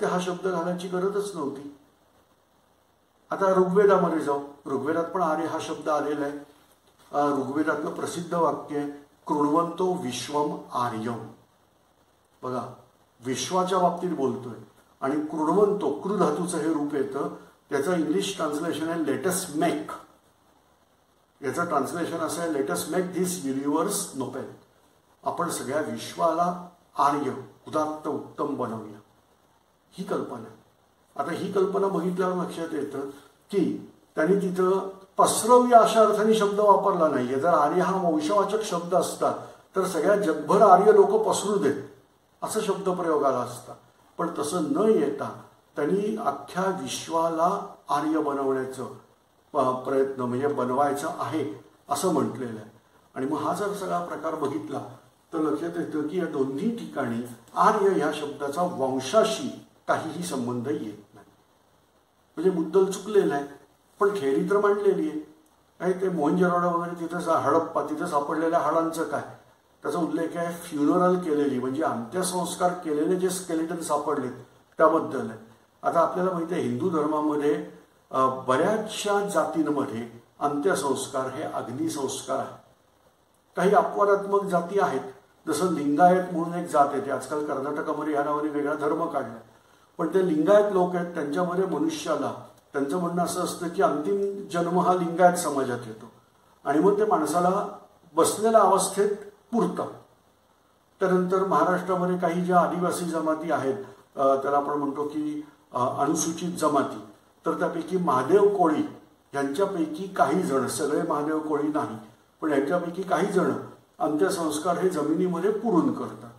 हा शब्द घालायची गरजच नव्हती. आता ऋग्वेदामध्ये जाऊ. ऋग्वेदात पण आर्य हा शब्द आलेला आहे. ऋग्वेदातलं प्रसिद्ध वाक्य आहे, कृण्वन्तो विश्वम आर्यम. बघा, विश्वाच्या बाबतीत बोलतोय आणि कृण्वन्तो, कृ धातूचं हे रूप येतं. त्याचं इंग्लिश ट्रान्सलेशन आहे लेटस मेक. याचं ट्रान्सलेशन असं आहे, let's make this universe noble. आपण सगळ्या विश्वाला आर्य, उदात्त, उत्तम बनवूया, ही कल्पना आहे. आता ही कल्पना बघितल्यावर लक्षात येतं की त्यांनी तिथं पसरवूया अशा अर्थाने शब्द वापरला नाहीये. जर आर्य हा वंशवाचक शब्द असता तर सगळ्या जगभर आर्य लोक पसरू देत असं शब्द प्रयोग आला असता. पण तसं न येता त्यांनी अख्ख्या विश्वाला आर्य बनवण्याचं प्रयत्न, म्हणजे बनवायचं आहे असं म्हटलेलं आहे. आणि मग हा जर सगळा प्रकार बघितला तर लक्षात येतं की या दोन्ही ठिकाणी आर्य ह्या शब्दाचा वंशाशी काहीही संबंध येत नाही. म्हणजे मुद्दल चुकलेला आहे, पण थेअरी तर मांडलेली आहे. ते मोहनजोदडो वगैरे तिथं हडप्पा, तिथं सापडलेल्या हाडांचं काय, त्याचा उल्लेख आहे. फ्युनरल केलेली म्हणजे अंत्यसंस्कार केलेले जे स्केलेटन सापडले त्याबद्दल आहे. आता आपल्याला माहिती आहे हिंदू धर्मामध्ये बऱ्याचशा जातींमध्ये अंत्यसंस्कार हे अग्निसंस्कार आहे. काही अपवादात्मक जाती आहेत, जसं लिंगायत म्हणून एक जात आहे. आजकाल कर्नाटकामध्ये या नावाने वेगळा धर्म काढला. पण ते लिंगायत लोक आहेत, त्यांच्यामध्ये मनुष्याला, त्यांचं म्हणणं असं असतं की अंतिम जन्म हा लिंगायत समाजात येतो आणि मग ते माणसाला बसलेल्या अवस्थेत पुरतं. त्यानंतर महाराष्ट्रामध्ये काही ज्या आदिवासी जमाती आहेत, त्याला आपण म्हणतो की अनुसूचित जमाती, तर त्यापैकी महादेव कोळी यांच्यापैकी काही जण, सगळे महादेव कोळी नाही पण यांच्यापैकी काही जण अंत्यसंस्कार हे जमिनीमध्ये पुरून करतात.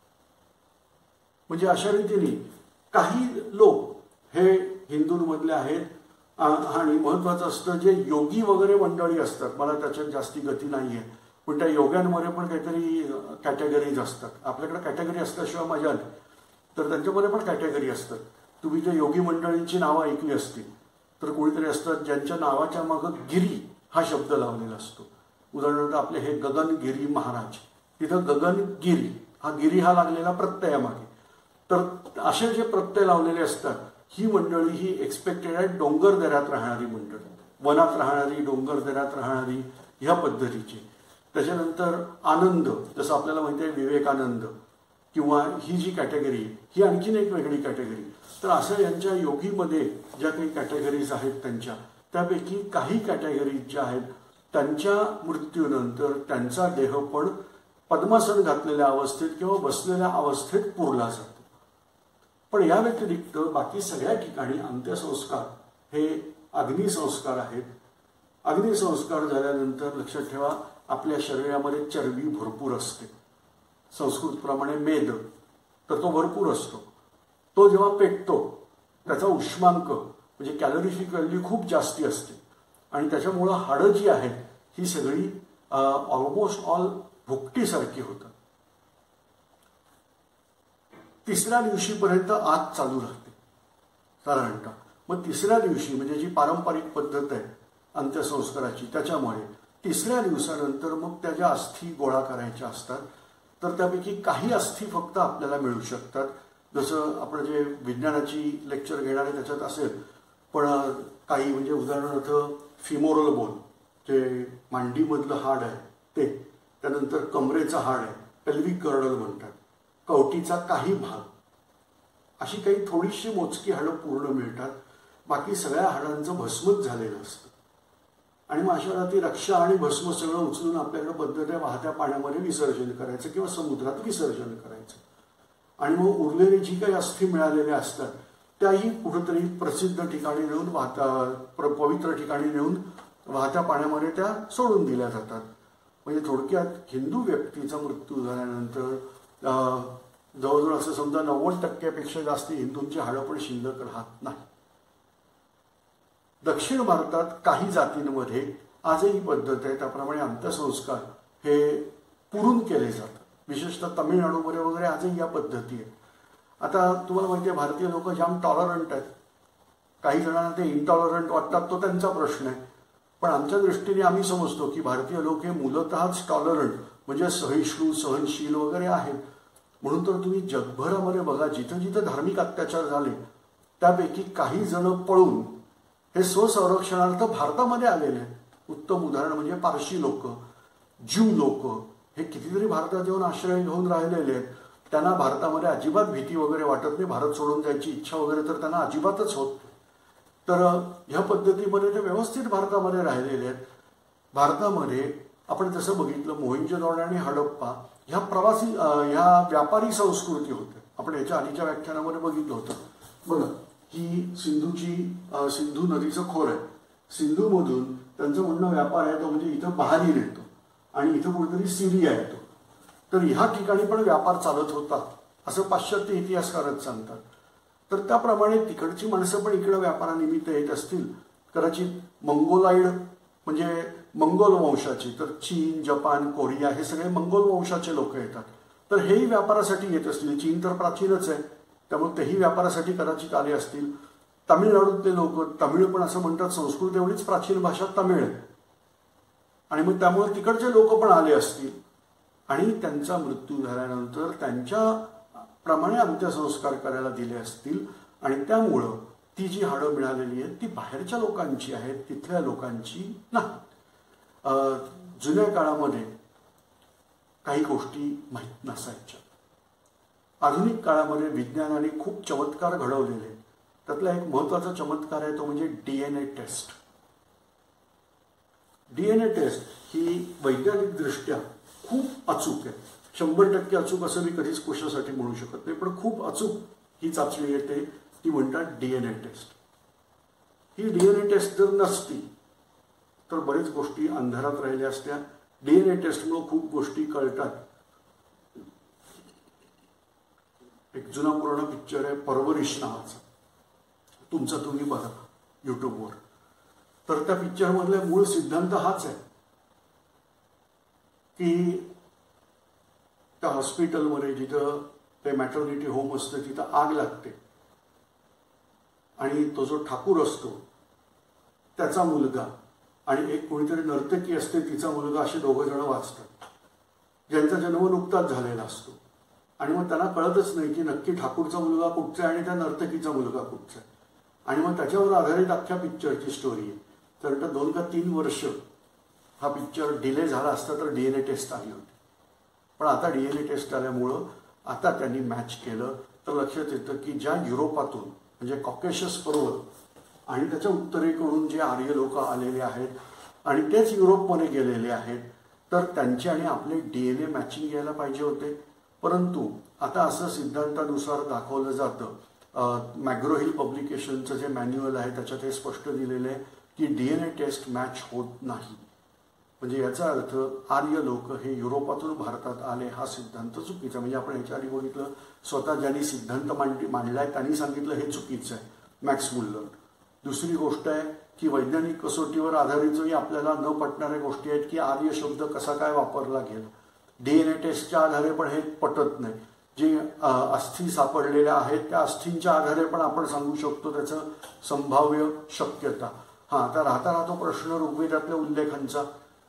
म्हणजे अशा रीतीने काही लोक हे हिंदूंमधले आहेत. आणि महत्वाचं असतं जे योगी वगैरे मंडळी असतात, मला त्याच्यात जास्ती गती नाही आहे, पण त्या योग्यांमध्ये पण काहीतरी कॅटेगरीज असतात. आपल्याकडे कॅटेगरी असल्याशिवाय मजा नाही, तर त्यांच्यामध्ये पण कॅटेगरी असतात. तुम्ही त्या योगी मंडळींची नावं ऐकली असतील तर कोणीतरी असतात ज्यांच्या नावाच्या मागं गिरी हा शब्द लावलेला असतो. उदाहरणार्थ आपले हे गगनगिरी महाराज, तिथं गगनगिरी हा गिरी हा लागलेला प्रत्ययामागे. तर असे जे प्रत्यय लावलेले असतात ही मंडळी ही एक्सपेक्टेड आहे डोंगर दऱ्यात राहणारी मंडळी, वनात राहणारी, डोंगर दऱ्यात राहणारी, ह्या पद्धतीची. त्याच्यानंतर आनंद, जसं आपल्याला माहिती आहे विवेकानंद, किंवा ही जी कॅटेगरी ही आणखीन एक वेगळी कॅटेगरी. तर असं यांच्या योगीमध्ये ज्या काही कॅटेगरीज आहेत त्यांच्या, त्यापैकी काही कॅटेगरीज ज्या आहेत त्यांच्या मृत्यूनंतर त्यांचा देह पण पद्मासन घातलेल्या अवस्थेत किंवा बसलेल्या अवस्थेत पुरला जातो. पण या व्यतिरिक्त बाकी सगळ्या ठिकाणी अंत्यसंस्कार हे अग्निसंस्कार आहेत. अग्निसंस्कार झाल्यानंतर लक्षात ठेवा आपल्या शरीरामध्ये चरबी भरपूर असते. संस्कृतप्रमाणे मेद, तर तो भरपूर असतो. तो जेव्हा पेटतो त्याचा उष्मांक म्हणजे कॅलरीफिक व्हॅल्यू खूप जास्ती असते आणि त्याच्यामुळं हाडं जी आहेत ही सगळी ऑलमोस्ट ऑल भुकटीसारखी होतात. तिसऱ्या दिवशीपर्यंत आग चालू राहते साधारणतः. मग तिसऱ्या दिवशी म्हणजे जी पारंपरिक पद्धत आहे अंत्यसंस्काराची, त्याच्यामुळे तिसऱ्या दिवसानंतर मग त्या ज्या अस्थी गोळा करायच्या असतात तर त्यापैकी काही अस्थी फक्त आपल्याला मिळू शकतात. जसं आपण जे विज्ञानाची लेक्चर घेणार आहे त्याच्यात असेल, पण काही म्हणजे उदाहरणार्थ फिमोरल बोन जे मांडीमधलं हाड आहे ते, त्यानंतर कमरेचं हाड आहे पेल्विक गर्डल म्हणतात, कवटीचा काही भाग, अशी काही थोडीशी मोजकी हाडं पूर्ण मिळतात. बाकी सगळ्या हाडांचं भस्मच झालेलं असतं. आणि मग अशा ती रक्षा आणि भस्म सगळं उचलून आपल्याकडे पद्धत आहे वाहत्या पाण्यामध्ये विसर्जन करायचं किंवा समुद्रात विसर्जन करायचं. आणि मग उरलेली जी काही अस्थी मिळालेल्या असतात त्याही कुठेतरी प्रसिद्ध ठिकाणी नेऊन पवित्र ठिकाणी नेऊन वाहत्या पाण्यामध्ये त्या सोडून दिल्या जातात. म्हणजे थोडक्यात हिंदू व्यक्तीचा मृत्यू झाल्यानंतर जवळजवळ असं समजा 90% जास्त हिंदूंची हाडं पण शिल्लक राहत नाही. दक्षिण भारतात काही जातींमध्ये आजही पद्धत आहे त्याप्रमाणे अंत्यसंस्कार हे पुरून केले जातात. विशेषतः तमिळनाडूमध्ये वगैरे आजही या पद्धती आहेत. आता तुम्हाला माहिती आहे भारतीय लोक जाम टॉलरंट आहेत. काही जणांना ते इंटॉलरंट वाटतात, तो त्यांचा प्रश्न आहे. पण आमच्या दृष्टीने आम्ही समजतो की भारतीय लोक हे मूलतःच टॉलरंट म्हणजे सहिष्णू सहनशील वगैरे आहेत. म्हणून तर तुम्ही जगभरामध्ये बघा, जिथं जिथं धार्मिक अत्याचार झाले त्यापैकी काही जण पळून हे स्वसंरक्षणार्थ भारतामध्ये आलेले आहेत. उत्तम उदाहरण म्हणजे पारशी लोक, ज्यू लोक, हे कितीतरी भारतात येऊन आश्रय घेऊन राहिलेले आहेत. त्यांना भारतामध्ये अजिबात भीती वगैरे वाटत नाही, भारत सोडून जायची इच्छा वगैरे तर त्यांना अजिबातच होत नाही. तर ह्या पद्धतीमध्ये ते व्यवस्थित भारतामध्ये राहिलेले आहेत. भारतामध्ये आपण जसं बघितलं, मोहिंजोदडो आणि हडप्पा ह्या ह्या व्यापारी संस्कृती होत्या. आपण याच्या आधीच्या व्याख्यानामध्ये बघितलं होतं. बघा, ही सिंधू नदीचं खोर आहे. सिंधूमधून त्यांचं म्हणणं व्यापार आहे तो म्हणजे इथं बहारीर येतो आणि इथं कुठेतरी सिरिया येतो. तर ह्या ठिकाणी पण व्यापार चालत होता असं पाश्चात्य इतिहासकारच सांगतात. तर त्याप्रमाणे तिकडची माणसं पण इकडे व्यापारानिमित्त येत असतील. कदाचित मंगोलाईड म्हणजे मंगोल वंशाची, तर चीन, जपान, कोरिया हे सगळे मंगोल वंशाचे लोक येतात. तर हेही व्यापारासाठी येत असतील. चीन तर प्राचीनच आहे, त्यामुळे तेही व्यापारासाठी कदाचित आले असतील. तामिळनाडूतले लोक, तमिळ पण असं म्हणतात, संस्कृत एवढीच प्राचीन भाषा तमिळ आहे, आणि मग त्यामुळे तिकडचे लोक पण आले असतील. आणि त्यांचा मृत्यू झाल्यानंतर त्यांच्याप्रमाणे अंत्यसंस्कार करायला दिले असतील. आणि त्यामुळं ती जी हाडं मिळालेली आहेत ती बाहेरच्या लोकांची आहेत, तिथल्या लोकांची नाही. जुन्या काळामध्ये काही गोष्टी माहीत नसायच्या. आधुनिक काळामध्ये विज्ञानाने खूप चमत्कार घडवलेले. त्यातला एक महत्त्वाचा चमत्कार आहे तो म्हणजे डीएनए टेस्ट. डीएनए टेस्ट ही वैज्ञानिकदृष्ट्या खूप अचूक आहे. 100% अचूक असं मी कधीच कशासाठी म्हणू शकत नाही, पण खूप अचूक ही चाचणी येते. ती म्हणतात डीएनए टेस्ट. ही डीएनए टेस्ट जर नसती तर बरेच गोष्टी अंधारात राहिल्या असत्या. डीएनए टेस्टमुळे खूप गोष्टी कळतात. एक जुना पुराणा पिक्चर आहे परवरिश नावाचा, तुमचा तुम्ही बघा युट्यूबवर. तर त्या पिक्चरमधला मूळ सिद्धांत हाच आहे की त्या हॉस्पिटलमध्ये जिथं ते मॅटर्निटी होम असतं तिथं आग लागते आणि तो जो ठाकूर असतो त्याचा मुलगा आणि एक कोणीतरी नर्तकी असते तिचा मुलगा, असे दोघं जण वाचतात ज्यांचा जन्म नुकताच झालेला असतो. आणि मग त्यांना कळतच नाही की नक्की ठाकूरचा मुलगा कुठचा आहे आणि त्या नर्तकीचा मुलगा कुठचा आहे. आणि मग त्याच्यावर आधारित अख्ख्या पिक्चरची स्टोरी आहे. तर 2 का 3 वर्ष हा पिक्चर डिले झाला असता तर डीएनए टेस्ट आली होती. पण आता डीएनए टेस्ट आल्यामुळं आता त्यांनी मॅच केलं तर लक्षात येतं की ज्या युरोपातून म्हणजे कॉकेशस पर्वत आणि त्याच्या उत्तरेकडून जे आर्य लोक आलेले आहेत आणि तेच युरोपमध्ये गेलेले आहेत, तर त्यांचे आणि आपले डीएनए मॅचिंग घ्यायला पाहिजे होते. परंतु आता असं सिद्धांतानुसार दाखवलं जातं, मॅग्रो-हिल पब्लिकेशनचं जे मॅन्युअल आहे त्याच्यात हे स्पष्ट दिलेलं आहे की डीएनए टेस्ट मॅच होत नाही. म्हणजे याचा अर्थ आर्य लोक हे युरोपातून भारतात आले हा सिद्धांत चुकीचा. म्हणजे आपण याच्या आधी बघितलं, स्वतः ज्यांनी सिद्धांत मांडलाय त्यांनी सांगितलं हे चुकीचं आहे, मॅक्स मुल्लर. दुसरी गोष्ट आहे की वैज्ञानिक कसोटीवर आधारितही आपल्याला न पटणाऱ्या गोष्टी आहेत की आर्य शब्द कसा काय वापरला गेला. डीएनए टेस्टच्या आधारे पण हे पटत नाही. जे अस्थी सापडलेल्या आहेत त्या अस्थींच्या आधारे पण आपण सांगू शकतो त्याचं संभाव्य शक्यता. आता राहतो प्रश्न ऋग्वेदातल्या उल्लेखांचा.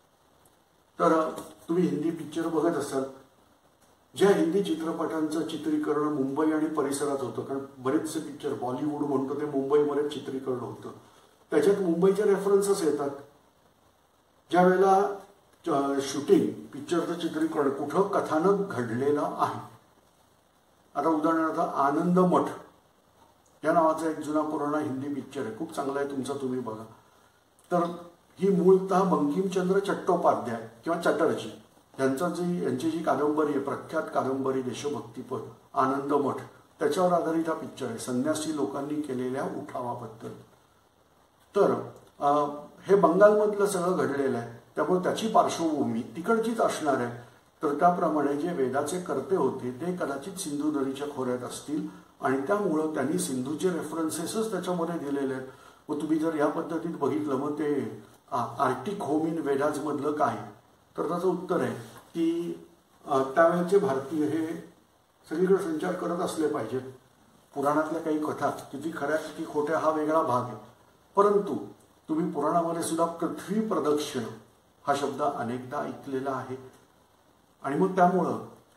तर तुम्ही हिंदी पिक्चर बघत असाल, ज्या हिंदी चित्रपटांचं चित्रीकरण मुंबई आणि परिसरात होतं, कारण बरेचसे पिक्चर बॉलिवूड म्हणतो ते मुंबईमध्ये चित्रीकरण होतं, त्याच्यात मुंबईचे रेफरन्सेस येतात. ज्या वेळेला शूटिंग पिक्चरचं चित्रीकरण कुठं कथानक घडलेलं आहे. आता उदाहरणार्थ आनंद मठ या नावाचा एक जुना पुराणा हिंदी पिक्चर आहे, खूप चांगला आहे, तुमचा तुम्ही बघा. तर ही मूळतः बंकिमचंद्र चट्टोपाध्याय किंवा चटर्जी यांची जी कादंबरी आहे, प्रख्यात कादंबरी देशभक्तीपर आनंद मठ, त्याच्यावर आधारित हा पिक्चर आहे, संन्यासी लोकांनी केलेल्या उठावाबद्दल. तर हे बंगालमधलं सगळं घडलेलं आहे, त्यामुळे त्याची पार्श्वभूमी तिकडचीच असणार आहे. तर त्याप्रमाणे जे वेदाचे कर्ते होते ते कदाचित सिंधू नदीच्या खोऱ्यात असतील आणि त्यामुळं त्यांनी सिंधूचे रेफरन्सेसच त्याच्यामध्ये दिलेले आहेत. व तुम्ही जर या पद्धतीत बघितलं मग ते आर्टिक होम इन वेदाजमधलं काय, तर त्याचं उत्तर आहे की त्यावेळेचे भारतीय हे सगळीकडे संचार करत असले पाहिजेत. पुराणातल्या काही कथा किती खऱ्या किती खोट्या हा वेगळा भाग आहे, परंतु तुम्ही पुराणामध्ये सुद्धा पृथ्वी प्रदक्षिण हा शब्द अनेकदा ऐकलेला आहे. आणि मग त्यामुळं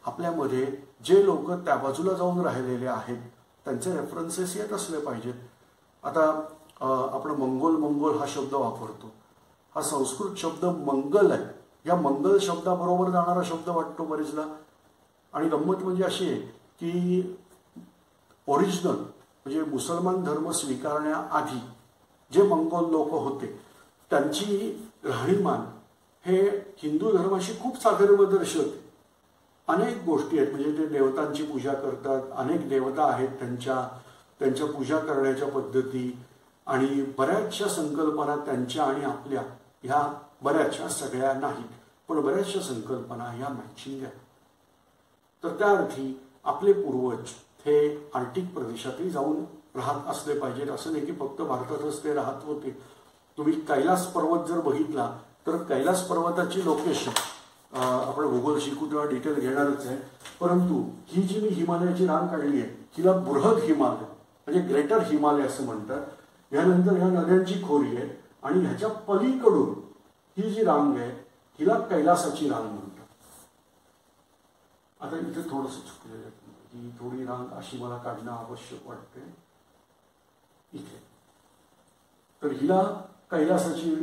आपल्यामध्ये जे लोक त्या बाजूला जाऊन राहिलेले आहेत त्यांचे रेफरन्सेस येत असले पाहिजेत. आता आपण मंगोल हा शब्द वापरतो. हा संस्कृत शब्द मंगल आहे. या मंगल शब्दाबरोबर जाणारा शब्द वाटतो बरेचदा. आणि गंमत म्हणजे अशी आहे की ओरिजिनल म्हणजे मुसलमान धर्म स्वीकारण्याआधी जे मंगोल लोक होते त्यांची राहणीमान हे हिंदू धर्माशी खूप साधर्म्यदर्शी होते. अनेक गोष्टी आहेत. म्हणजे ते देवतांची पूजा करतात. अनेक देवता आहेत त्यांच्या पूजा करण्याच्या पद्धती आणि बऱ्याचशा संकल्पना त्यांच्या आणि आपल्या ह्या बऱ्याचशा, सगळ्या नाहीत पण बऱ्याचशा संकल्पना ह्या मॅचिंग आहेत. तर त्या अर्थी आपले पूर्वज हे आर्टिक प्रदेशातही जाऊन राहत असले पाहिजेत. असं नाही की फक्त भारतातच ते राहत होते. तुम्ही कैलास पर्वत जर बघितला तर कैलास पर्वताची लोकेशन आपण भूगोल शिकू तेव्हा डिटेल घेणारच आहे. परंतु ही जी मी हिमालयाची रांग काढली आहे हिला बृहद हिमालय म्हणजे ग्रेटर हिमालय असं म्हणतात. यानंतर ह्या नद्यांची खोरी आहे आणि ह्याच्या पलीकडून ही जी रांग आहे हिला कैलासाची रांग म्हणतात. आता इथे थोडंसं चुकलेलं आहे. ही थोडी रांग अशी मला काढणं आवश्यक वाटते इथे. तर हिला कैलासाची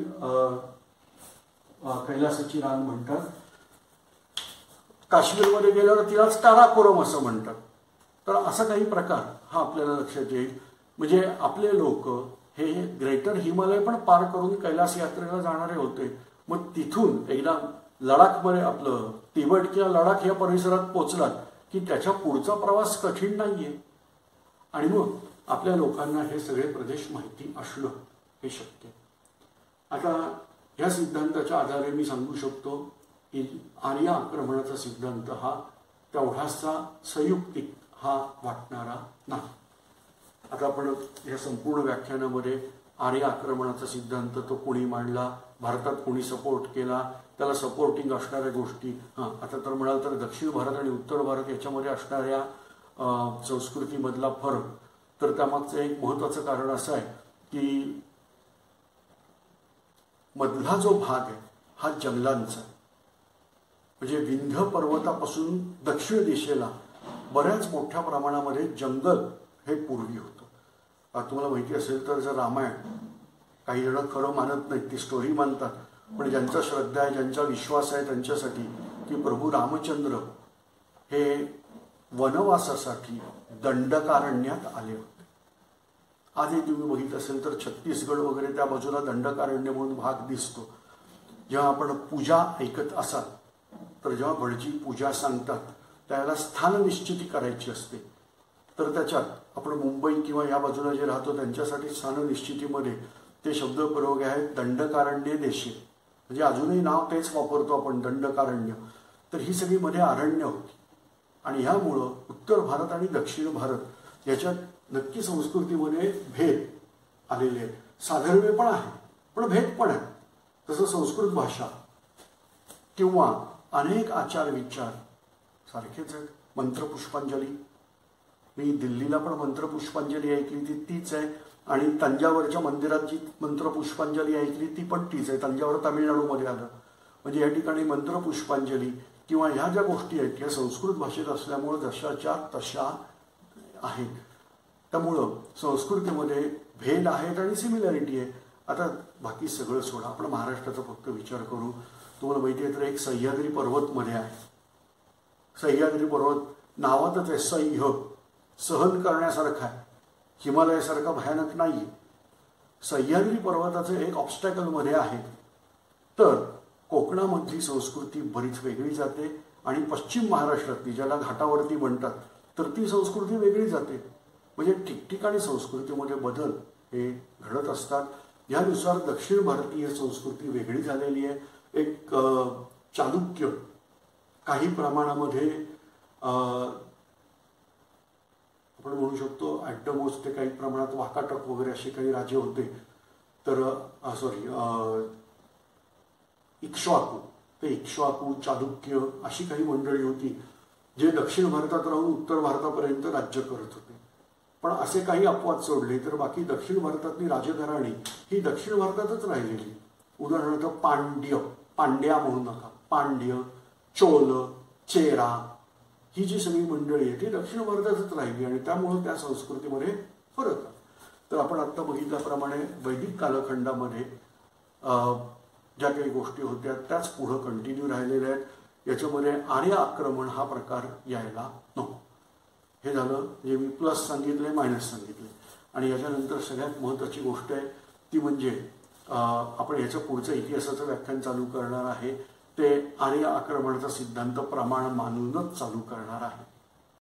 रांग म्हणतात. काश्मीरमध्ये गेल्यावर तिलाच काराकोरम असं म्हणतात. तर असा काही प्रकार हा आपल्याला लक्षात येईल. म्हणजे आपले लोक हे ग्रेटर हिमालय पण पार करून कैलास यात्रेला जाणारे होते. मग तिथून एकदा लडाखमध्ये आपलं तिबेट किंवा लडाख या परिसरात पोचलात की त्याच्या पुढचा प्रवास कठीण नाहीये. आणि मग आपल्या लोकांना हे सगळे प्रदेश माहिती असणं हे शक्य. आता या सिद्धांताच्या आधारे मी सांगू शकतो की आर्य आक्रमणाचा सिद्धांत हा तेवढासा संयुक्तिक हा वाटणारा नाही. आता आपण या संपूर्ण व्याख्यानामध्ये आर्य आक्रमणाचा सिद्धांत तो कोणी मांडला, भारतात कोणी सपोर्ट केला, त्याला सपोर्टिंग असणाऱ्या गोष्टी, आता तर म्हणाल तर दक्षिण भारत आणि उत्तर भारत याच्यामध्ये असणाऱ्या संस्कृतीमधला फरक, तर त्यामागचं एक महत्त्वाचं कारण असं आहे की मधला जो भाग आहे हा जंगलांचा. म्हणजे विंध्य पर्वतापासून दक्षिण दिशेला बऱ्याच मोठ्या प्रमाणामध्ये जंगल हे पूर्वी होतं. तुम्हाला माहिती असेल तर जर रामायण, काही जण खरं मानत नाहीत, ती स्टोरी मानतात, पण ज्यांचा श्रद्धा आहे, ज्यांचा विश्वास आहे त्यांच्यासाठी की प्रभू रामचंद्र हे वनवासासाठी दंडकारण्यात आले होते. आधी तुम्ही बघितलं असेल तर छत्तीसगड वगैरे त्या बाजूला दंडकारण्य म्हणून भाग दिसतो. जेव्हा आपण पूजा ऐकत असाल तर जेव्हा भटजी पूजा सांगतात त्याला स्थान निश्चिती करायची असते. तर त्याच्यात आपण मुंबई किंवा या बाजूला जे राहतो त्यांच्यासाठी स्थान निश्चितीमध्ये ते शब्द प्रयोग आहेत दंडकारण्य देशे. म्हणजे अजूनही नाव तेच वापरतो आपण, दंडकारण्य. तर ही सगळी मध्ये अरण्य होती. आणि ह्यामुळं उत्तर भारत आणि दक्षिण भारत याच्यात नक्की संस्कृतीमध्ये भेद आलेले आहेत. साधर्म्य पण आहे पण भेद पण आहे. तसं संस्कृत भाषा किंवा अनेक आचार विचार सारखेच आहेत. मंत्रपुष्पांजली, मी दिल्लीला पण मंत्रपुष्पांजली ऐकली ती तीच आहे. आणि तंजावरच्या मंदिरात जी मंत्रपुष्पांजली ऐकली ती पण तीच आहे. तंजावर तामिळनाडूमध्ये आलं. म्हणजे या ठिकाणी मंत्रपुष्पांजली किंवा ह्या ज्या गोष्टी आहेत या संस्कृत भाषेत असल्यामुळं जशाच्या तशा आहेत. त्यामुळं संस्कृतीमध्ये भेद आहेत आणि सिमिलॅरिटी आहे. आता बाकी सगळं सोडा, आपण महाराष्ट्राचा फक्त विचार करू. तुम्हाला माहिती आहे तर एक सह्याद्री पर्वत मध्ये आहे. सह्याद्री पर्वत नावातच आहे सह्य, सहन करण्यासारखा आहे, हिमालयासारखा भयानक नाही. सह्याद्री पर्वताचं एक ऑब्स्टॅकल मध्ये आहे. तर कोकणामधली संस्कृती बरीच वेगळी जाते आणि पश्चिम महाराष्ट्रातली ज्याला घाटावरती म्हणतात तर ती संस्कृती वेगळी जाते. म्हणजे ठिकठिकाणी संस्कृतीमध्ये बदल हे घडत असतात. यानुसार दक्षिण भारतीय संस्कृती वेगळी झालेली आहे. एक चालुक्य काही प्रमाणामध्ये आपण म्हणू शकतो ॲट द मोस्ट ते काही प्रमाणात वाकाटक वगैरे असे काही राजे होते. तर इक्ष्वाकू, ते इक्ष्वाकू चालुक्य अशी काही मंडळी होती जे दक्षिण भारतात राहून उत्तर भारतापर्यंत राज्य करत होते. पण असे काही अपवाद सोडले तर बाकी दक्षिण भारतातली राजघराणी ही दक्षिण भारतातच राहिलेली. उदाहरणार्थ पांड्या म्हणू नका, पांड्य, चोल, चेरा ही जी सगळी मंडळी आहे ती दक्षिण भारतातच राहिली आणि त्यामुळे त्या संस्कृतीमध्ये फरक आहे. तर आपण आत्ता बघितल्याप्रमाणे वैदिक कालखंडामध्ये ज्या काही गोष्टी होत्या त्याच पुढं कंटिन्यू राहिलेल्या आहेत. याच्यामध्ये आर्य आक्रमण हा प्रकार यायला नको. हे झालं जे मी प्लस सांगितले, मायनस सांगितले. आणि याच्यानंतर सगळ्यात महत्त्वाची गोष्ट आहे ती म्हणजे आपण याच्या पुढचं इतिहासाचं व्याख्यान चालू करणार आहे ते आर्य आक्रमणाचा सिद्धांत प्रमाण मानूनच चालू करणार आहे.